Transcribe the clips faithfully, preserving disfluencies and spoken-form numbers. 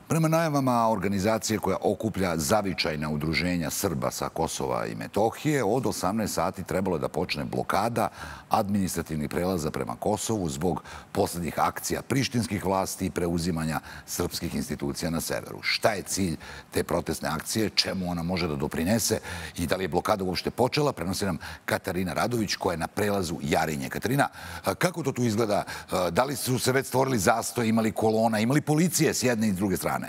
Prema najavama organizacije koja okuplja zavičajna udruženja Srba sa Kosova i Metohije, od osamnaest sati trebalo je da počne blokada administrativnih prelaza prema Kosovu zbog poslednjih akcija prištinskih vlasti i preuzimanja srpskih institucija na severu. Šta je cilj te protestne akcije, čemu ona može da doprinese i da li je blokada uopšte počela, prenosi nam Katarina Radović koja je na prelazu Jarinje. Katarina, kako to tu izgleda? Da li su se već stvorili zastoj, imali kolona, imali policije s jedne i s druge strane?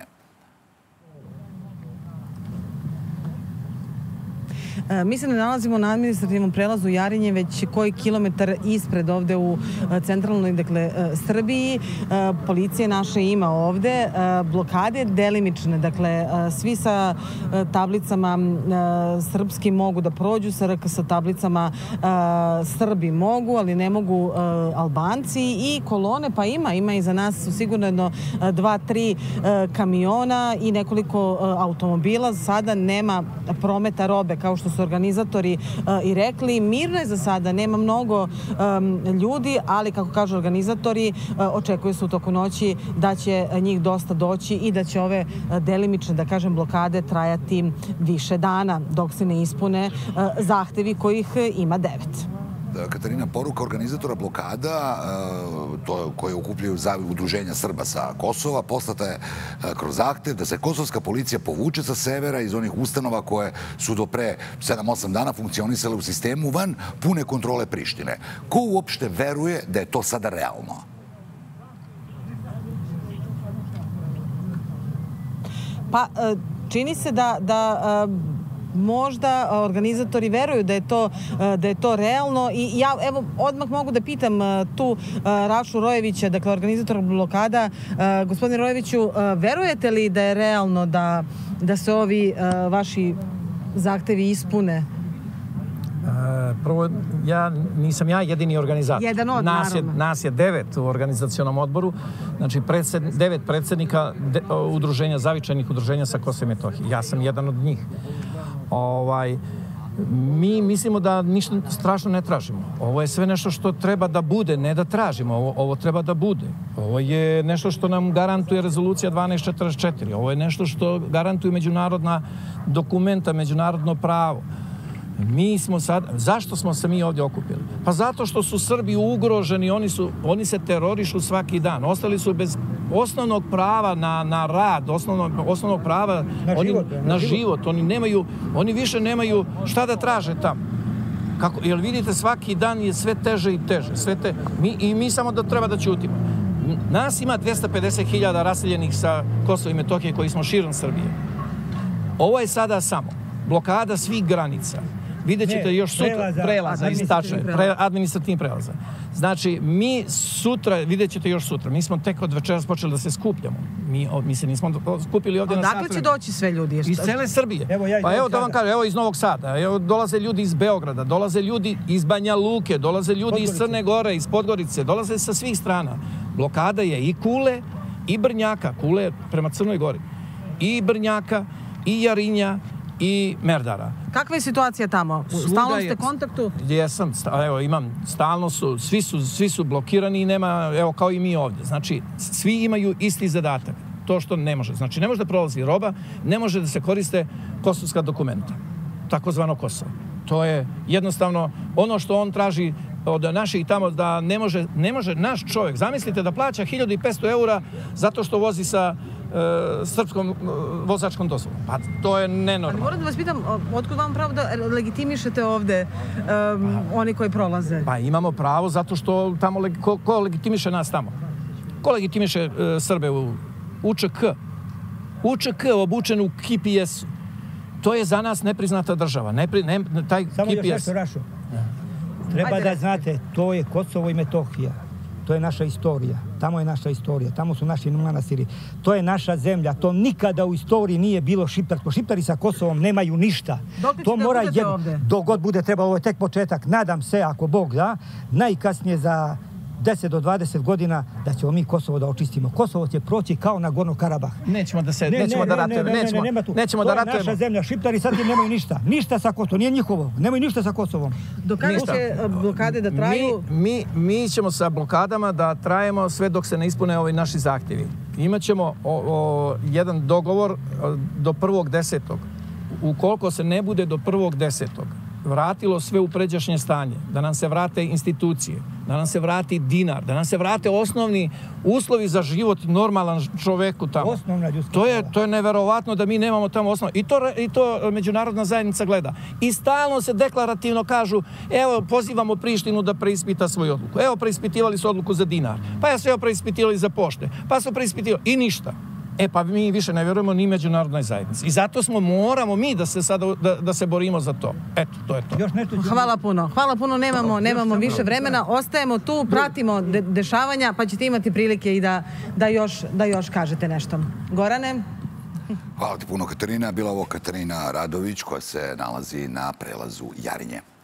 Mi se ne nalazimo na administrativnom prelazu Jarinje, već koji kilometar ispred ovde u centralnoj, dakle, Srbiji. Policije naše ima ovde. Blokade delimične, dakle, svi sa tablicama srpski mogu da prođu, sa tablicama Srbi mogu, ali ne mogu Albanci i kolone, pa ima, ima i za nas su sigurno jedno dva, tri kamiona i nekoliko automobila. Sada nema prometa robe, kao što su organizatori i rekli. Mirno je za sada, nema mnogo ljudi, ali kako kažu organizatori, očekuje se u toku noći da će njih dosta doći i da će ove delimične, da kažem, blokade trajati više dana dok se ne ispune zahtevi kojih ima devet. Katarina, poruka organizatora blokada koje okupljaju udruženja Srba sa Kosova poslata je kroz zahtev da se kosovska policija povuče sa severa iz onih ustanova koje su do pre sedam osam dana funkcionisale u sistemu van pune kontrole Prištine. Ko uopšte veruje da je to sada realno? Pa, čini se da možda organizatori veruju da je to, da je to realno i ja evo odmah mogu da pitam tu Rašu Rojevića, dakle organizatora blokada. Gospodine Rojeviću, verujete li da je realno da, da se ovi vaši zahtevi ispune? Prvo, ja nisam ja jedini organizator. Jedan od, nas je, naravno. Nas je devet u organizacionom odboru, znači predsed, devet predsednika de, udruženja, zavičajnih udruženja sa Kosova i Metohije. Ja sam jedan od njih. Ovaj, mi mislimo da ništa strašno ne tražimo. Ovo je sve nešto što treba da bude, ne da tražimo. Ovo, ovo treba da bude. Ovo je nešto što nam garantuje rezolucija dvanaest četrdeset četiri. Ovo je nešto što garantuju međunarodna dokumenta, međunarodno pravo. Mi smo sad, zašto smo se mi ovdje okupili? Pa zato što su Srbi ugroženi, oni, su, oni se terorišu svaki dan. Ostali su bez osnovnog prava na, na rad, osnovnog, osnovnog prava na, oni, život, na, na život. život. Oni, nemaju, oni više nemaju šta da traže tamo. Kako, jer vidite, svaki dan je sve teže i teže. Sve te, mi, I mi samo da treba da ćutimo. Nas ima dvesta pedeset hiljada raseljenih sa Kosova i Metohije koji smo širom Srbije. Ovo je sada samo blokada svih granica. Vidjet ćete još sutra prelaza, tačno, administrativnih prelaza. Znači, mi sutra, vidjet ćete još sutra, mi smo tek od večeras počeli da se skupljamo. Mi, mi se nismo skupili ovdje na sat. Odakle će doći sve ljudi? Iz cele Srbije. Pa evo da vam kažem, evo iz Novog Sada, evo dolaze ljudi iz Beograda, dolaze ljudi iz Banja Luke, dolaze ljudi iz Crne Gore, iz Podgorice, dolaze sa svih strana. Blokada je i Kule, i Brnjaka, Kule prema Crnoj Gori, i Brnjaka, i Jarinja, i Merdara. Kakva je situacija tamo? Stalno ste u kontaktu? Jesam, evo imam, stalno su, svi su, svi su blokirani i nema, evo kao i mi ovdje. Znači, svi imaju isti zadatak. To što ne može. Znači, ne može da prolazi roba, ne može da se koriste kosovska dokumenta. Takozvano Kosovo. To je jednostavno ono što on traži od naših tamo da ne može, ne može naš čovjek, zamislite da plaća hiljadu i petsto eura zato što vozi sa e, srpskom e, vozačkom dozvolom. Pa to je nenormalno. Ali moram da vas pitam, otkud vam pravo da legitimišete ovde um, oni koji prolaze? Pa imamo pravo zato što tamo, ko, ko legitimiše nas tamo? Ko legitimiše e, Srbe u U Č K? U Č K obučen u K P S-u. To je za nas nepriznata država. Nepri, ne, taj Samo K P S. još nešto, Rašo. Treba da znate, to je Kosovo i Metohija. To je naša istorija. Tamo je naša istorija. Tamo su naši manastiri. To je naša zemlja. To nikada u istoriji nije bilo šiptarsko. Šiptari sa Kosovom nemaju ništa. Dok to mora jedno, dok god bude trebalo, ovo je tek početak. Nadam se, ako Bog da, najkasnije za deset do dvadeset godina da ćemo mi Kosovo da očistimo. Kosovo će proći kao na Gorno Karabah. Nećemo da se, nećemo da ratujemo. Nećemo da ratujemo. To je naša zemlja. Šiptari sad im nemaju ništa. Ništa sa Kosovom. Nije njihovo. Nemaju ništa sa Kosovom. Do kada će blokade da traju? Mi, mi ćemo sa blokadama da trajemo sve dok se ne ispune ovi naši zahtjevi. Imaćemo o, o, jedan dogovor do prvog desetog. Ukoliko se ne bude do prvog desetog vratilo sve u pređašnje stanje, da nam se vrate institucije, da nam se vrati dinar, da nam se vrate osnovni uslovi za život normalan čoveku tamo. Osnovna ljudska to je, to je neverovatno da mi nemamo tamo osnovno. I to, I to međunarodna zajednica gleda. I stalno se deklarativno kažu, evo, pozivamo Prištinu da preispita svoju odluku. Evo, preispitivali su odluku za dinar. Pa ja su evo preispitivali za pošte. Pa su preispitivali i ništa. E pa mi više ne vjerujemo ni međunarodnoj zajednici. I zato smo, moramo mi da se sada, da, da se borimo za to. Eto, to je to. Još nešto ćemo... Hvala puno. Hvala puno, nemamo, nemamo više vremena. Ostajemo tu, pratimo de dešavanja, pa ćete imati prilike i da, da, još, da još kažete nešto. Gorane? Hvala ti puno, Katarina. Bila ovo Katarina Radović koja se nalazi na prelazu Jarinje.